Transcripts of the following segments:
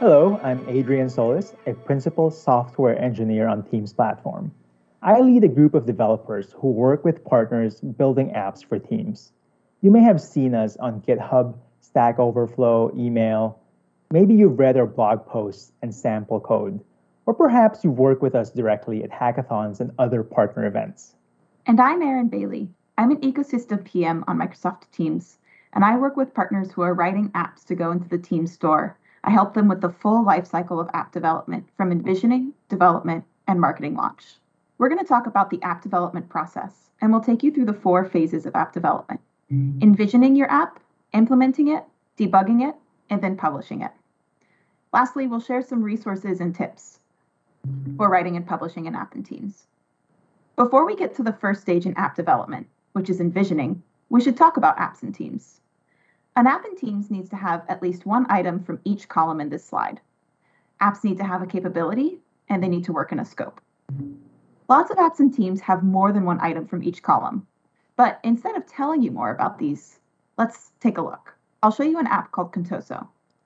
Hello, I'm Adrian Solis, a principal software engineer on Teams platform. I lead a group of developers who work with partners building apps for Teams. You may have seen us on GitHub, Stack Overflow, email. Maybe you've read our blog posts and sample code. Or perhaps you've worked with us directly at hackathons and other partner events. And I'm Erin Bailey. I'm an ecosystem PM on Microsoft Teams, and I work with partners who are writing apps to go into the Teams store. I help them with the full lifecycle of app development, from envisioning, development, and marketing launch. We're going to talk about the app development process, and we'll take you through the 4 phases of app development: envisioning your app, implementing it, debugging it, and then publishing it. Lastly, we'll share some resources and tips for writing and publishing an app in Teams. Before we get to the first stage in app development, which is envisioning, we should talk about apps in Teams. An app in Teams needs to have at least one item from each column in this slide. Apps need to have a capability, and they need to work in a scope. Lots of apps in Teams have more than one item from each column. But instead of telling you more about these, let's take a look. I'll show you an app called Contoso.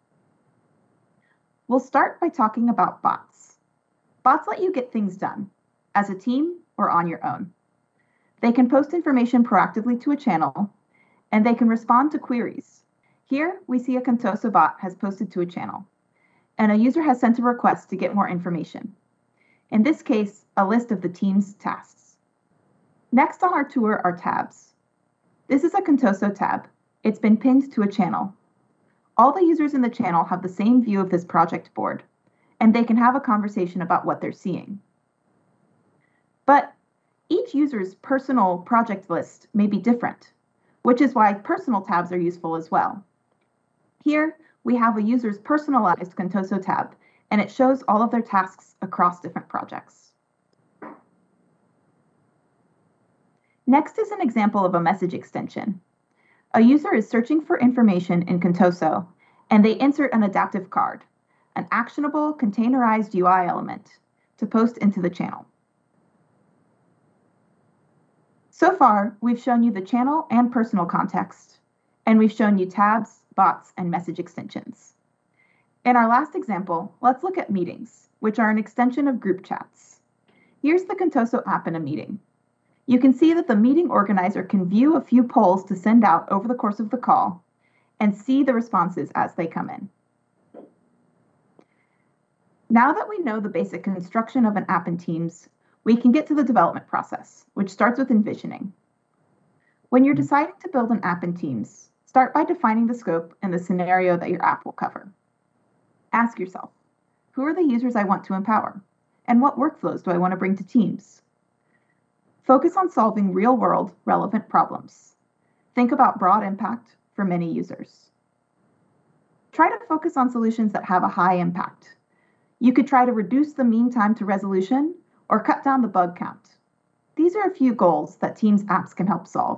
We'll start by talking about bots. Bots let you get things done, as a team or on your own. They can post information proactively to a channel, and they can respond to queries. Here, we see a Contoso bot has posted to a channel, and a user has sent a request to get more information. In this case, a list of the team's tasks. Next on our tour are tabs. This is a Contoso tab. It's been pinned to a channel. All the users in the channel have the same view of this project board, and they can have a conversation about what they're seeing. But each user's personal project list may be different, which is why personal tabs are useful as well. Here, we have a user's personalized Contoso tab, and it shows all of their tasks across different projects. Next is an example of a message extension. A user is searching for information in Contoso, and they insert an adaptive card, an actionable containerized UI element, to post into the channel. So far, we've shown you the channel and personal context, and we've shown you tabs, bots, and message extensions. In our last example, let's look at meetings, which are an extension of group chats. Here's the Contoso app in a meeting. You can see that the meeting organizer can view a few polls to send out over the course of the call and see the responses as they come in. Now that we know the basic construction of an app in Teams, we can get to the development process, which starts with envisioning. When you're deciding to build an app in Teams, start by defining the scope and the scenario that your app will cover. Ask yourself, who are the users I want to empower? And what workflows do I want to bring to Teams? Focus on solving real-world, relevant problems. Think about broad impact for many users. Try to focus on solutions that have a high impact. You could try to reduce the mean time to resolution or cut down the bug count. These are a few goals that Teams apps can help solve.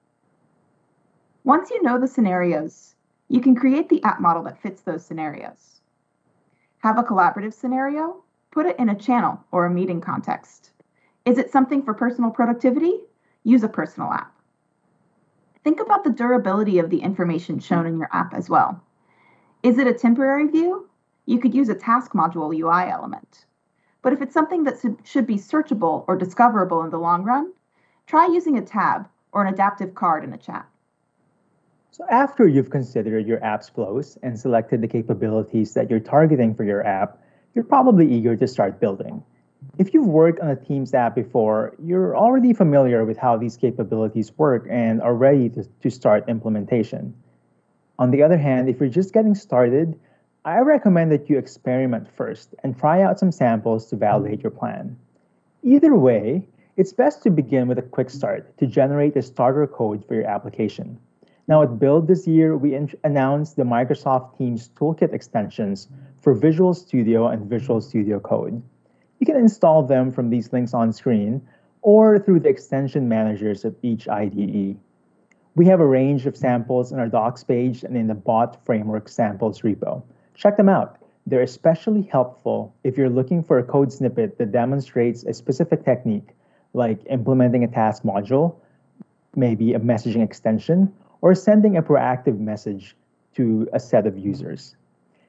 Once you know the scenarios, you can create the app model that fits those scenarios. Have a collaborative scenario? Put it in a channel or a meeting context. Is it something for personal productivity? Use a personal app. Think about the durability of the information shown in your app as well. Is it a temporary view? You could use a task module UI element. But if it's something that should be searchable or discoverable in the long run, try using a tab or an adaptive card in a chat. So after you've considered your app's flows and selected the capabilities that you're targeting for your app, you're probably eager to start building. If you've worked on a Teams app before, you're already familiar with how these capabilities work and are ready to start implementation. On the other hand, if you're just getting started, I recommend that you experiment first and try out some samples to validate your plan. Either way, it's best to begin with a quick start to generate a starter code for your application. Now at Build this year, we announced the Microsoft Teams Toolkit extensions for Visual Studio and Visual Studio Code. You can install them from these links on screen or through the extension managers of each IDE. We have a range of samples in our docs page and in the bot framework samples repo. Check them out. They're especially helpful if you're looking for a code snippet that demonstrates a specific technique, like implementing a task module, maybe a messaging extension, or sending a proactive message to a set of users.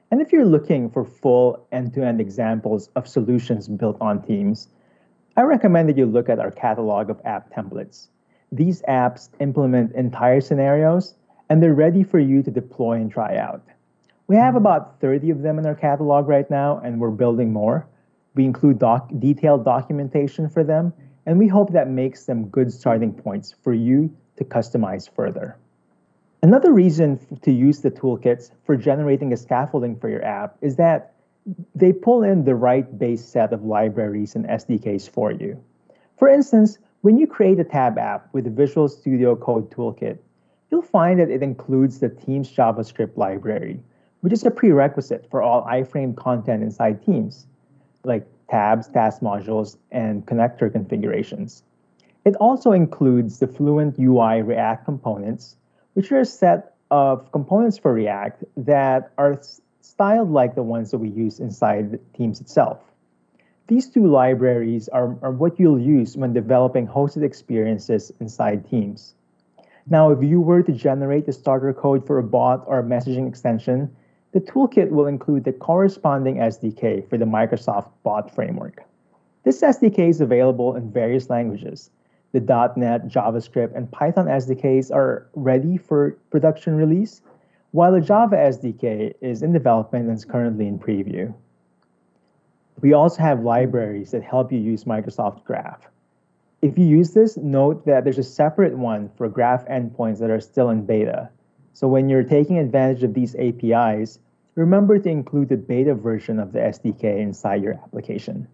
And if you're looking for full end-to-end examples of solutions built on Teams, I recommend that you look at our catalog of app templates. These apps implement entire scenarios, and they're ready for you to deploy and try out. We have about 30 of them in our catalog right now, and we're building more. We include detailed documentation for them, and we hope that makes them good starting points for you to customize further. Another reason to use the toolkits for generating a scaffolding for your app is that they pull in the right base set of libraries and SDKs for you. For instance, when you create a tab app with the Visual Studio Code Toolkit, you'll find that it includes the Teams JavaScript library, which is a prerequisite for all iframe content inside Teams, like tabs, task modules, and connector configurations. It also includes the Fluent UI React components, which are a set of components for React that are styled like the ones that we use inside Teams itself. These two libraries are what you'll use when developing hosted experiences inside Teams. Now, if you were to generate the starter code for a bot or a messaging extension, the toolkit will include the corresponding SDK for the Microsoft Bot Framework. This SDK is available in various languages. The .NET, JavaScript, and Python SDKs are ready for production release, while the Java SDK is in development and is currently in preview. We also have libraries that help you use Microsoft Graph. If you use this, note that there's a separate one for Graph endpoints that are still in beta. So when you're taking advantage of these APIs, remember to include the beta version of the SDK inside your application.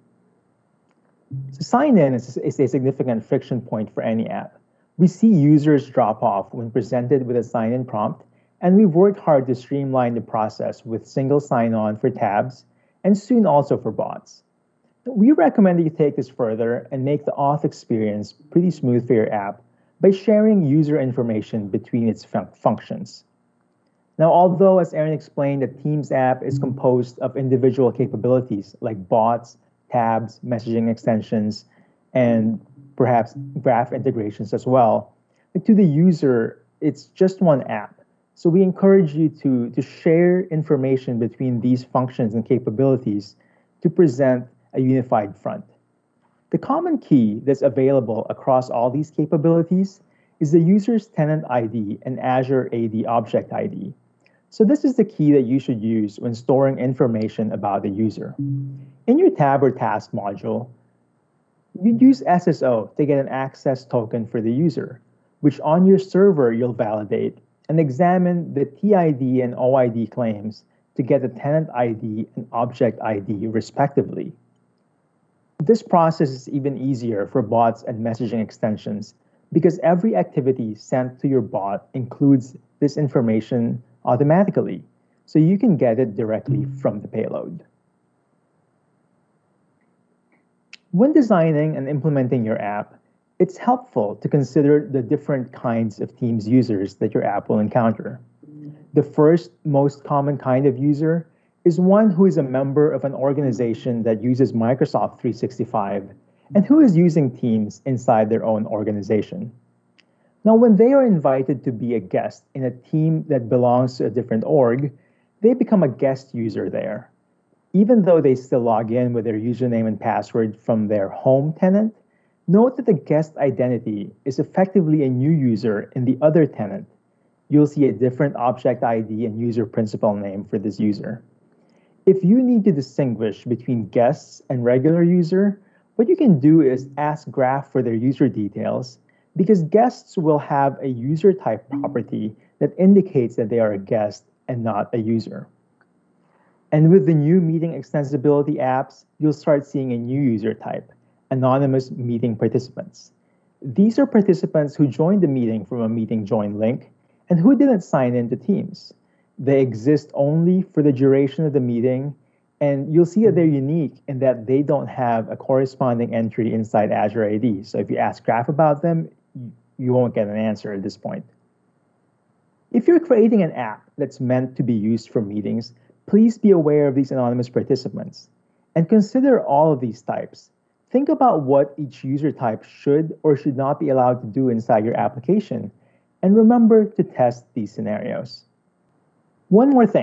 So sign-in is a significant friction point for any app. We see users drop off when presented with a sign-in prompt, and we've worked hard to streamline the process with single sign-on for tabs and soon also for bots. We recommend that you take this further and make the auth experience pretty smooth for your app by sharing user information between its functions. Now, although, as Aaron explained, the Teams app is composed of individual capabilities like bots, tabs, messaging extensions, and perhaps graph integrations as well, to the user, it's just one app. So we encourage you to share information between these functions and capabilities to present a unified front. The common key that's available across all these capabilities is the user's tenant ID and Azure AD object ID. So this is the key that you should use when storing information about the user. In your tab or task module, you use SSO to get an access token for the user, which on your server you'll validate and examine the TID and OID claims to get the tenant ID and object ID respectively. This process is even easier for bots and messaging extensions because every activity sent to your bot includes this information automatically, so you can get it directly from the payload. When designing and implementing your app, it's helpful to consider the different kinds of Teams users that your app will encounter. The first most common kind of user is one who is a member of an organization that uses Microsoft 365 and who is using Teams inside their own organization. Now, when they are invited to be a guest in a team that belongs to a different org, they become a guest user there. Even though they still log in with their username and password from their home tenant, note that the guest identity is effectively a new user in the other tenant. You'll see a different object ID and user principal name for this user. If you need to distinguish between guests and regular user, what you can do is ask Graph for their user details, because guests will have a user type property that indicates that they are a guest and not a user. And with the new meeting extensibility apps, you'll start seeing a new user type, anonymous meeting participants. These are participants who joined the meeting from a meeting join link and who didn't sign into Teams. They exist only for the duration of the meeting, and you'll see that they're unique in that they don't have a corresponding entry inside Azure AD. So if you ask Graph about them, you won't get an answer at this point. If you're creating an app that's meant to be used for meetings, please be aware of these anonymous participants and consider all of these types. Think about what each user type should or should not be allowed to do inside your application, and remember to test these scenarios. One more thing.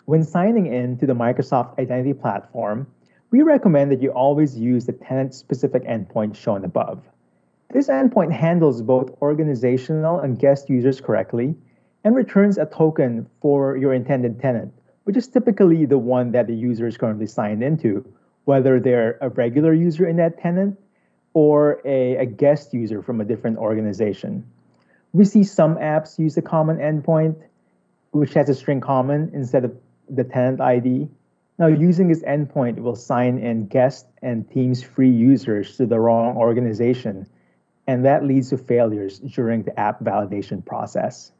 When signing in to the Microsoft Identity Platform, we recommend that you always use the tenant-specific endpoint shown above. This endpoint handles both organizational and guest users correctly and returns a token for your intended tenant, which is typically the one that the user is currently signed into, whether they're a regular user in that tenant or a guest user from a different organization. We see some apps use a common endpoint, which has a string common instead of the tenant ID. Now, using this endpoint will sign in guest and Teams free users to the wrong organization, and that leads to failures during the app validation process.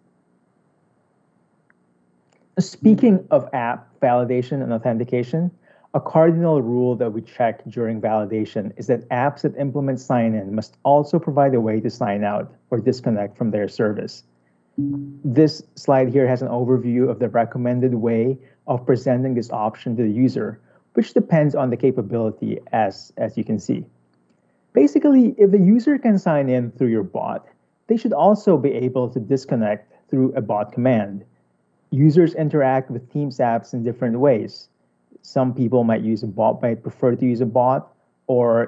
Speaking of app validation and authentication, a cardinal rule that we check during validation is that apps that implement sign in must also provide a way to sign out or disconnect from their service. This slide here has an overview of the recommended way of presenting this option to the user, which depends on the capability as you can see. Basically, if the user can sign in through your bot, they should also be able to disconnect through a bot command. Users interact with Teams apps in different ways. Some people might prefer to use a bot, or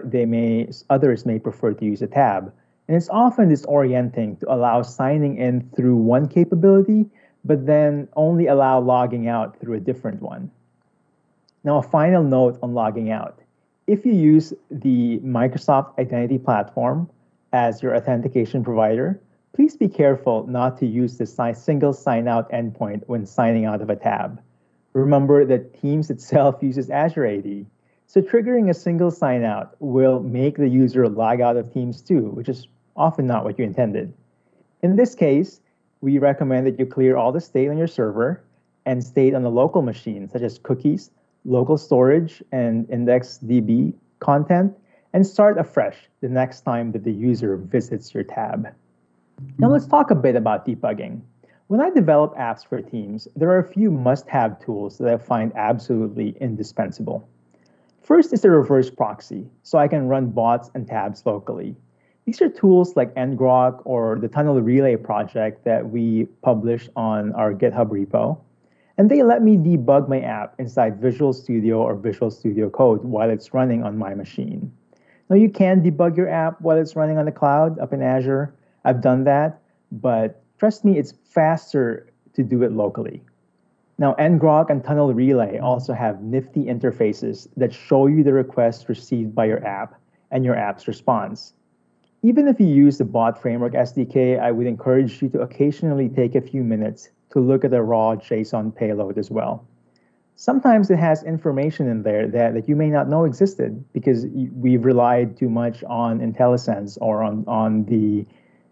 others may prefer to use a tab. And it's often disorienting to allow signing in through one capability, but then only allow logging out through a different one. Now, a final note on logging out. If you use the Microsoft Identity Platform as your authentication provider, please be careful not to use the single sign-out endpoint when signing out of a tab. Remember that Teams itself uses Azure AD, so triggering a single sign-out will make the user log out of Teams too, which is often not what you intended. In this case, we recommend that you clear all the state on your server and state on a local machine, such as cookies, local storage, and IndexedDB content, and start afresh the next time that the user visits your tab. Now let's talk a bit about debugging. When I develop apps for Teams, there are a few must-have tools that I find absolutely indispensable. First is the reverse proxy, so I can run bots and tabs locally. These are tools like ngrok or the Tunnel Relay project that we publish on our GitHub repo, and they let me debug my app inside Visual Studio or Visual Studio Code while it's running on my machine. Now, you can debug your app while it's running on the cloud up in Azure. I've done that, but trust me, it's faster to do it locally. Now, ngrok and Tunnel Relay also have nifty interfaces that show you the requests received by your app and your app's response. Even if you use the Bot Framework SDK, I would encourage you to occasionally take a few minutes to look at the raw JSON payload as well. Sometimes it has information in there that you may not know existed because we've relied too much on IntelliSense or on the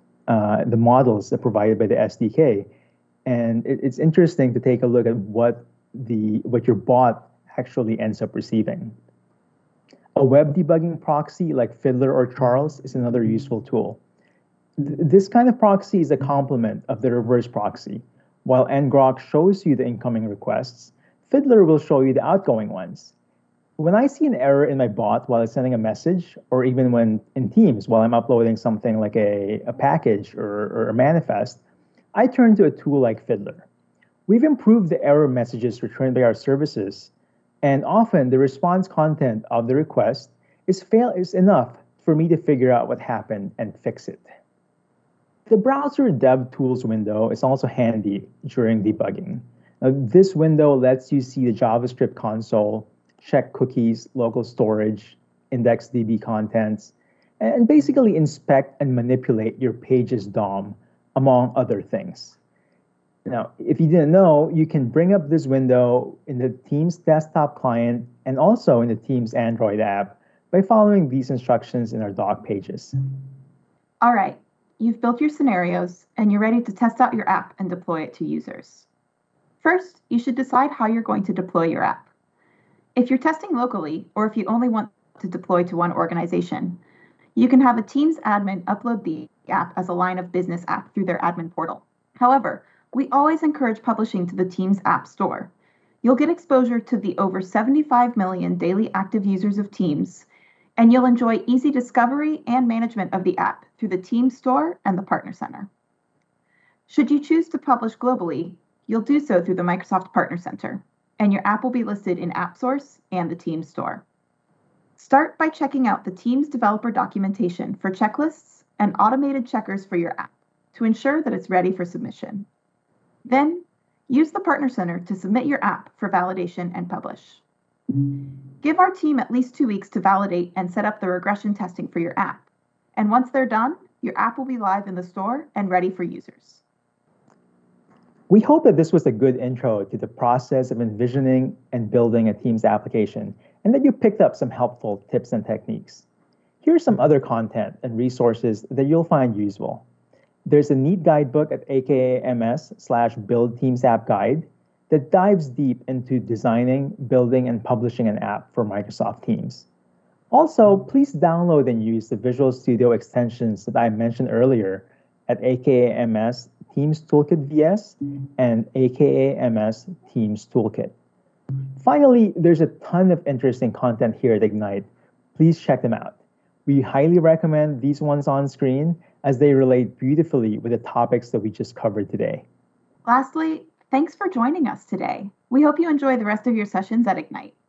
models that are provided by the SDK. And it's interesting to take a look at what your bot actually ends up receiving. A web debugging proxy like Fiddler or Charles is another useful tool. This kind of proxy is a complement of the reverse proxy. While ngrok shows you the incoming requests, Fiddler will show you the outgoing ones. When I see an error in my bot while it's sending a message, or even when in Teams while I'm uploading something like a package or a manifest, I turn to a tool like Fiddler. We've improved the error messages returned by our services, and often the response content of the request is enough for me to figure out what happened and fix it. The browser dev tools window is also handy during debugging. Now, this window lets you see the JavaScript console, check cookies, local storage, IndexedDB contents, and basically inspect and manipulate your page's DOM, among other things. Now, if you didn't know, you can bring up this window in the Teams desktop client and also in the Teams Android app by following these instructions in our doc pages. All right, you've built your scenarios and you're ready to test out your app and deploy it to users. First, you should decide how you're going to deploy your app. If you're testing locally, or if you only want to deploy to one organization, you can have a Teams admin upload the app as a line of business app through their admin portal. However, we always encourage publishing to the Teams App Store. You'll get exposure to the over 75 million daily active users of Teams, and you'll enjoy easy discovery and management of the app through the Teams Store and the Partner Center. Should you choose to publish globally, you'll do so through the Microsoft Partner Center. and your app will be listed in AppSource and the Teams store. Start by checking out the Teams developer documentation for checklists and automated checkers for your app to ensure that it's ready for submission. Then, use the Partner Center to submit your app for validation and publish. Give our team at least 2 weeks to validate and set up the regression testing for your app. And once they're done, your app will be live in the store and ready for users. We hope that this was a good intro to the process of envisioning and building a Teams application, and that you picked up some helpful tips and techniques. Here's some other content and resources that you'll find useful. There's a neat guidebook at aka.ms/build Teams app guide that dives deep into designing, building, and publishing an app for Microsoft Teams. Also, please download and use the Visual Studio extensions that I mentioned earlier at aka.ms Teams Toolkit VS and aka.ms Teams Toolkit. Finally, there's a ton of interesting content here at Ignite. Please check them out. We highly recommend these ones on screen as they relate beautifully with the topics that we just covered today. Lastly, thanks for joining us today. We hope you enjoy the rest of your sessions at Ignite.